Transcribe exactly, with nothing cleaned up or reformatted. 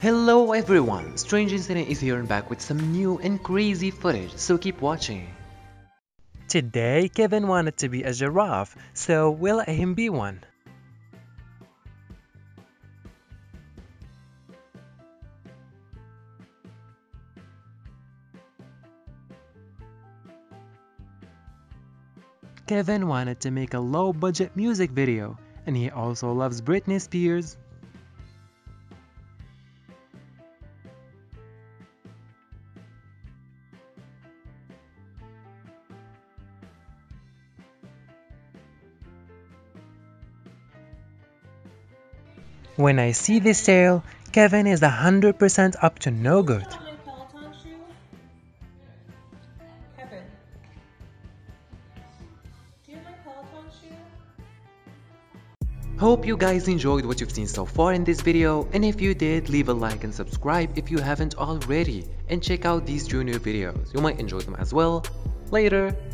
Hello everyone, Strange Incident is here and back with some new and crazy footage, so keep watching. Today, Kevin wanted to be a giraffe, so we'll let him be one. Kevin wanted to make a low-budget music video, and he also loves Britney Spears. When I see this sale, Kevin is one hundred percent up to no good. My Peloton shoe? Kevin. Do you have my Peloton shoe? Hope you guys enjoyed what you've seen so far in this video, and if you did, leave a like and subscribe if you haven't already, and check out these two new videos, you might enjoy them as well. Later!